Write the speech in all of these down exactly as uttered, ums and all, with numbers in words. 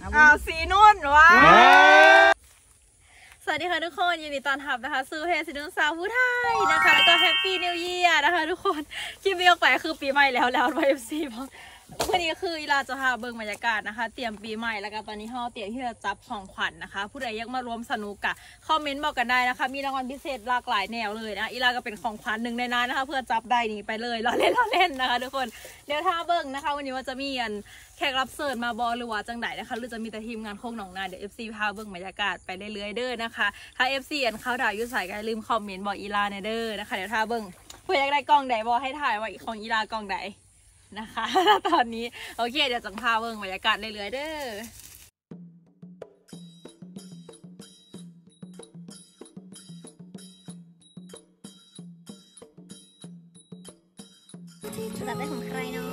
อ้าวสีนุ่นวะสวัสดีค่ะทุกคนยินดีต้อนรับนะคะสู่เพจสีนุ่นสาวผู้ไทยนะคะแล้วก็แฮปปี้นิวเยียร์นะคะทุกคนคลิปนี้ออกไปคือปีใหม่แล้วแล้วไวเอฟซีเพราะวันนี้คืออีลาจะพาเบิ่งบรรยากาศนะคะเตรียมปีใหม่แล้วก็ตอนนี้ห่อเตรียมที่จะจับของขวัญ นะคะผู้ใดอยากมาร่วมสนุกกะคอมเมนต์บอกกันได้นะคะมีรางวัลพิเศษหลากหลายแนวเลยนะอีลาก็เป็นของขวัญหนึ่งในนั้นนะคะเพื่อจับได้นี่ไปเลยล้อเล่นล้อเล่นนะคะทุกคนเดี๋ยวถ้าเบิ่งนะคะวันนี้ว่าจะมีอันแขกรับเชิญมาบอหรือว่าจังไหนนะคะหรือจะมีแต่ทีมงานโคกหนองนาเดี๋ยว เอฟ ซี พาเบิ่งบรรยากาศไปเรื่อยๆเด้อนะคะถ้า เอฟ ซี อันเขาด่ายุ่ใส่ก็ลืมคอมเมนต์บอกอีลาในเด้อนะคะเดี๋ยวถ้าเบิ่งเพื่ออยากได้กล้องใดบอกให้ถ่ายว่าของอีลากล้องใดนะคะตอนนี้โอเคเดี๋ยวจังพาเบิ่งบรรยากาศเรื่อยๆเด้อจะเป็นของใครเนาะ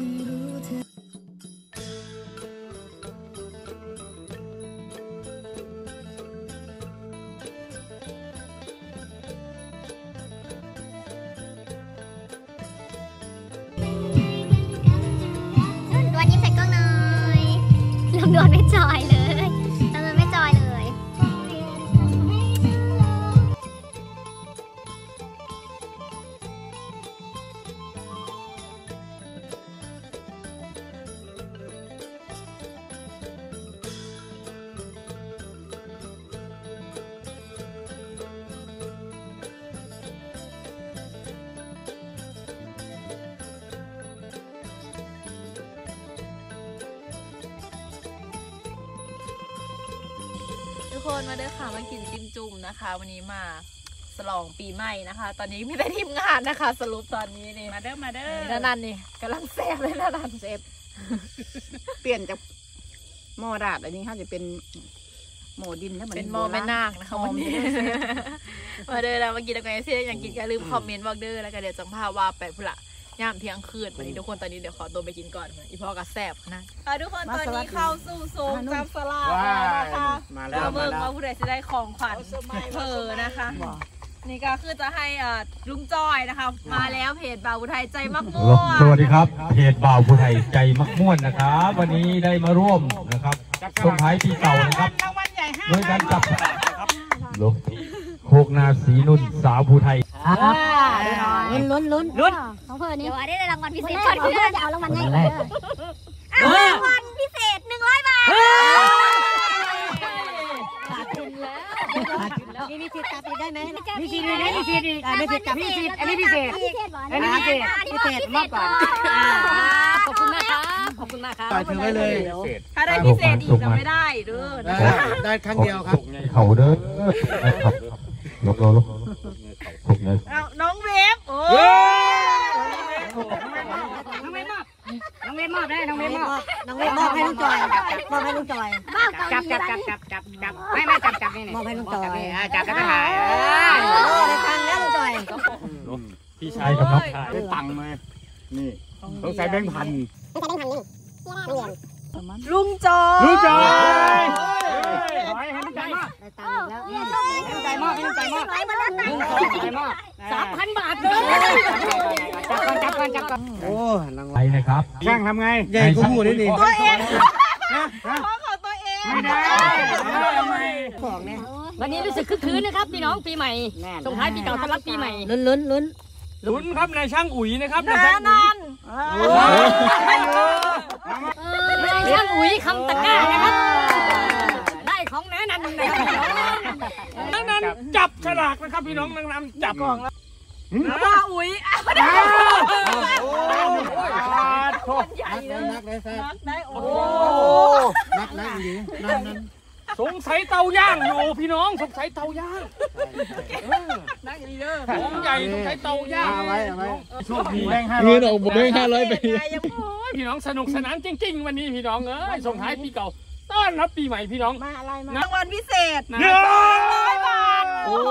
โดนไม่จอยเลยโดนไม่จอยเลยทุกคนมาเด้อค่ะมากินจิ้มจุ่มนะคะวันนี้มาฉลองปีใหม่นะคะตอนนี้มีแต่ทีมงานนะคะสรุปตอนนี้นี่มาเด้อมาเด้อนันนี่กำลังเซฟเลยนะนันเซฟเปลี่ยนจากหม้อดาดอันนี้ค่ะจะเป็นหม้อดินแล้วเป็นหม้อแม่นาคนะคะวันนี้มาเด้อแล้วมากินอะไรเสียอย่างกินอย่าลืมคอมเมนต์บอกเด้อแล้วก็เดี๋ยวจังพาว่าไปพุ่ละย่ามเที่ยงคืนวันนี้ทุกคนตอนนี้เดี๋ยวขอตัวไปกินก่อนอีพ่อกับแซ่บนะทุกคนตอนนี้เข้าสู่โซนจับสลากนะคะมาแล้วเบิ่งว่าผู้ใดจะได้ของขวัญเพอนะคะนี่ก็คือจะให้ลุงจอยนะคะมาแล้วเพจบ่าวผู้ไทยใจมักม่วนสวัสดีครับเพจบ่าวผู้ไทยใจมักม่วนนะครับวันนี้ได้มาร่วมนะครับส่งท้ายปีเก่านะครับด้วยการจับลงโคกนาสีนุ่นสาวผู้ไทยลุ้นลุ้นลุ้นของเพื่อนนี่เดี๋ยวได้รางวัลพิเศษก่อนเพื่อนจะเอารางวัลไหนเอารางวัลพิเศษหนึ่งร้อยบาทขาดทุนแล้วมีสิทธิ์กลับอีกได้ไหมมีสิทธิ์ได้มีสิทธิ์อีกมีสิทธิ์กลับมีสิทธิ์อันนี้พิเศษอันนี้พิเศษพิเศษมากกว่าขอบคุณมากครับขอบคุณมากครับจ่ายถือไว้เลยถ้าได้พิเศษอีกจะไม่ได้เด้อได้ครั้งเดียวครับเขาเด้อครับลบลบลบถูกเลยน้องเวฟโอ้น้องเวฟมอบน้องเวฟมอบได้น้องเวฟมอบน้องเวฟมอบให้ลุงจอยมอบให้ลุงจอยจับจับจับจับจับจับไม่ไม่จับจับนี่มอบให้ลุงจอยจับแล้วก็ถ่ายได้ตังค์แล้วลุงจอยพี่ชายกับน้องชายได้ตังค์มานี่ต้องใส่แบงค์พันต้องใส่แบงค์พันนี่ลุงจอยลุงจอยให้ลุงจอยมอบได้ตังค์แล้วให้ลุงจอยมอบให้ลุงจอยมอบให้ลุงจอยมอบสามพันบาทเลยจับก่อนจับก่อนจับก่อนโอ้ไปนะครับช่างทำไงใหญ่กูหูนี่ดิตัวเองขอของตัวเองไม่ได้ทำไมของเนี่ยวันนี้รู้สึกคึกคืนนะครับพี่น้องปีใหม่ส่งท้ายปีเก่าต้อนรับปีใหม่ลุ้นลุ้นลุ้นลุ้นครับนายช่างอุ๋ยนะครับนายช่างอุ๋ยนายช่างอุ๋ยคำตะก้านะครับได้ของแน่นันนะครับนังนั้นจับฉลากนะครับพี่น้องนังนั้นจับกล่องแล้วป้าอุ๋ยคนใหญ่เลยนักเลยนักได้โอ้นักนักดีนักนั้นสงสัยเตาย่างอยู่พี่น้องสงสัยเตาย่างนักดีเด้อของใหญ่สงสัยเตาย่างเอาไว้เอาไว้โชคดีแบงค์ห้าร้อยเงินออกแบงค์ห้าร้อยไปพี่น้องสนุกสนานจริงๆวันนี้พี่น้องเอ้ยส่งท้ายปีเก่าต้อนรับปีใหม่พี่น้องมาอะไรมารางวัลพิเศษหนึ่งร้อยบาทโอ้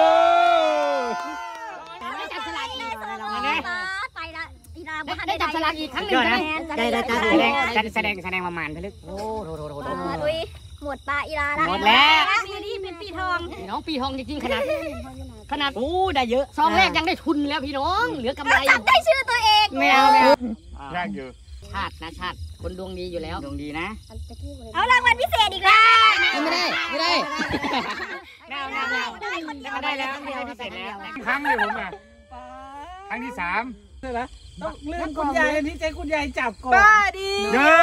ได้จับฉลากอีกไปละอีลาบ้านได้จับฉลากอีกครั้งหนึ่งนะได้ได้ได้แสดงแสดงแสดงประมาณลึกโอ้โหโหโหโหหมดปลาอีลาแล้วหมดแล้วปีนี้เป็นปีทองพี่น้องปีทองจริงๆขนาดขนาดโอ้ได้เยอะซองแรกยังได้ทุนแล้วพี่น้องเหลือกำไรจับได้ชื่อตัวเองแมวแมวแรกเยอะชาตินะชาติคนดวงดีอยู่แล้วดวงดีนะเอารางวัลพิเศษอีกแล้วไม่ได้ไม่ได้แนวแนวแนวได้แล้วได้พิเศษแล้วครั้งเลยผมอ่ะครั้งที่สามต้องเลื่อนคุณยายนี่ใจคุณยายจับก่อนป้าดีเย้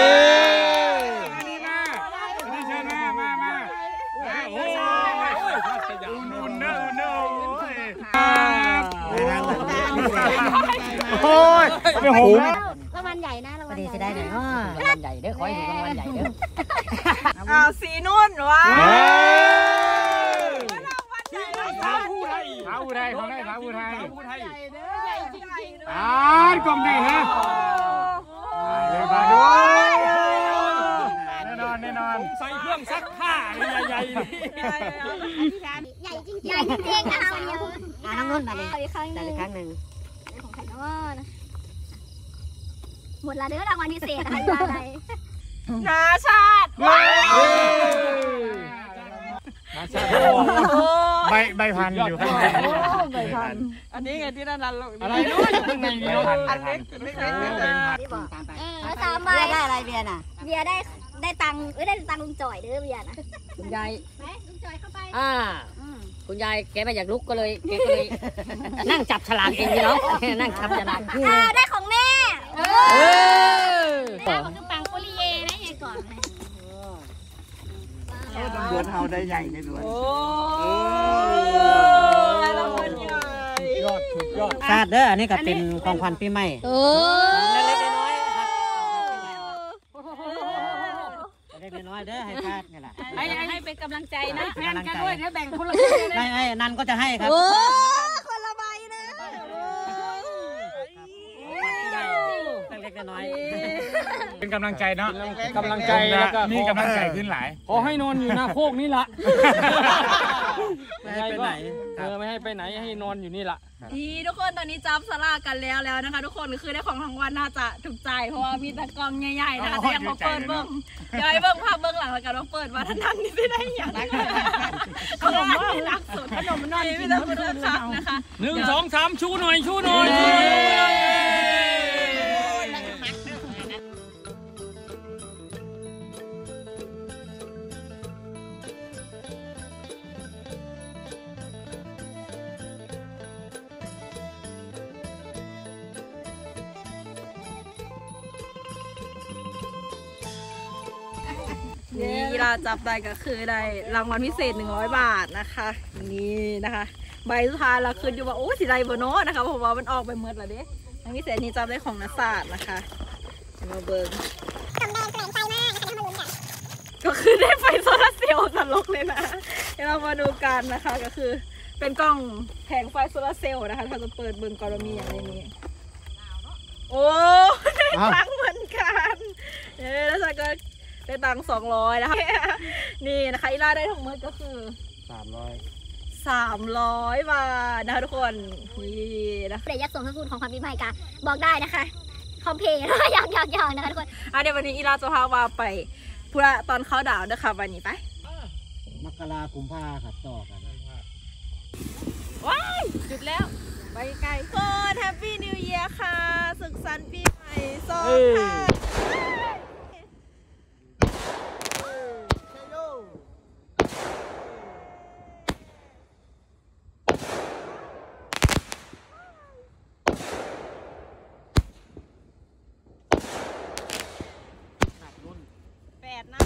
มาดีเชิญมามามาโอ้ยอุ่นเนอะอุ่นเนอะโอ้ยไม่หงรางวัลใหญ่นะรางวัลดีใหญ่จะได้หน่อยรางวัลใหญ่เด้อขอให้ถูกรางวัลใหญ่เด้ออ้าวสีนุ่นวะสาวผู้ไทยสาวผู้ไทยของได้สาวผู้ไทยอ่ากล่องได้นะเดี๋ยวมาดูแน่นอนแน่นอนใส่เครื่องซักผ้าใหญ่ๆใหญ่จริงๆใหญ่จริงๆนะคะวันนี้อ่าน้องนุ่นมาเลยอีกครั้งหได้นึ่งอีกครั้งหนึ่งของใครเนาะหมดละเด้อรางวัลพิเศษอะไรอะไรนาชาติใบใบพันอยู่ข้างในใบพันอันนี้ไงที่นั่นนั่นอะไรนู้นอยู่ข้างในนี่พันอันเล็กเล็กเล็กเล็กตามไปเออสามใบได้อะไรเบียร์น่ะเบียร์ได้ได้ตังค์เอ้ยได้ตังค์ลุงจ่อยเด้อเบียร์นะคุณยายไหมลุงจ่อยเข้าไปอ่าคุณยายแกไม่อยากลุกก็เลยแกก็เลยนั่งจับฉลากเองพี่น้องนั่งจับฉลากอ่าได้ของแม่เอเอออได้ของคือปังโปลีเยนะยังก่อนเลยเดือนเฮาได้ใหญ่ในด้วยโอ้ยรางวัลใหญ่ยอดสุดยอดคาดเด้ออันนี้ก็เป็นของขวัญปีใหม่โอ้เล็กน้อยครับเล็กน้อยเด้อให้คาดนี่แหละให้ให้เป็นกำลังใจนะงานกันด้วยเดี๋ยวแบ่งคนละครึ่งได้ไอ้นันก็จะให้ครับคนละใบนะเล็กน้อยเป็นกำลังใจเนาะกำลังใจแล้วก็มีกำลังใจขึ้นหลายขอให้นอนอยู่หน้าโคกนี่ละไม่ให้ไปไหนเออไม่ให้ไปไหนให้นอนอยู่นี่ละดีทุกคนตอนนี้จับสลากกันแล้วแล้วนะคะ ทุกคนคือได้ของรางวัลน่าจะถูกใจเพราะว่ามีแต่กล่องใหญ่ๆนะคะแต่ยังพอเปิดเบิ้งเดี๋ยวให้เบิ้งภาพเบิ้งหลังแล้วกันว่าเปิดมาท่านนั้นนี่ไม่ได้ยังขนมว่ารักสุดขนมนอนมีแต่คนรักคักนะคะหนึ่งสองสามชูหน่อยชูหน่อยชูหน่อยนี่เราจับได้ก็คือได้รางวัลพิเศษหนึ่งร้อยบาทนะคะนี่นะคะใบสุดท้ายเราคืนอยู่ว่าโอ้สีไรเบอร์โนนะคะเพราะว่ามันออกไปเมื่อแล้วเด้รางวัลพิเศษนี้จับได้ของนักศาสตร์นะคะมาเบิร์ก็คือได้ไฟโซลาร์เซลล์ตลกเลยนะเดี๋ยวเรามาดูกันนะคะก็คือเป็นกล้องแผงไฟโซลาร์เซลล์นะคะถ้าจะเปิดเบิร์กรณีอย่างนี้โอ้ได้ตังค์เหมือนกันเออแล้วฉันก็ได้ตังค์สองร้อยนะคะนี่นะคะอีล่าได้ทั้งหมดก็คือสามร้อยสามร้อยบาทนะคะทุกคนนี่นะเดี๋ยวยักษ์ส่งข้อมูลของความปีใหม่กันบอกได้นะคะคอมเพลย์อยากอยากอยากนะคะทุกคนอ่ะเดี๋ยววันนี้อีล่าจะพามาไปพูดตอนเข้าดาวน์นะคะวันนี้ไปมกรากุมภาครับต่อกันว้ายจุดแล้วไปไกลโคตรแฮปปี้นิวเยียร์ค่ะสุขสันต์ปีใหม่สองค่ะแปดนะ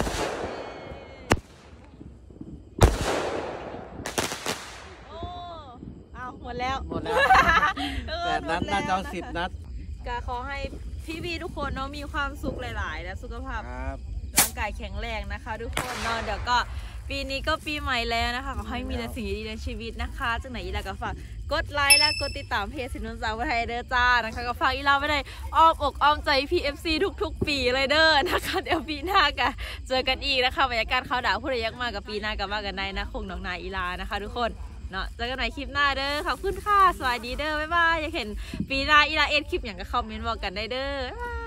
โอ้เอาหมดแล้วหมดแล้วแปดนัดน่าจะเอาสิบนัดก็ขอให้พี่บีทุกคนเนาะมีความสุขหลายๆและสุขภาพครับร่างกายแข็งแรงนะคะทุกคนเนาะเดี๋ยวก็ปีนี้ก็ปีใหม่แล้วนะคะขอให้มีแต่สิ่งดีๆในชีวิตนะคะจากไหนอีลาก็ฝากกดไลค์และกดติดตามเพจสินนุนสาวไทยเด้อจ้านะคะก็ฝากอีลาไว้ในอ้อมอกอ้อมใจ พี เอฟ ซี ทุกๆ ปีเลยเด้อนะคะเดี๋ยวปีหน้ากันเจอกันอีกนะคะบรรยากาศเข้าดาวผู้ใดยักมากับปีหน้ากับมากันในนะคงน้องนายอีลานะคะทุกคนเนาะเจอกันใหม่คลิปหน้าเด้อขอบคุณค่ะสวัสดีเด้อบ๊ายบายอยากเห็นปีหน้าอีลาเอ็ดคลิปอย่างก็คอมเมนต์บอกกันได้เด้อ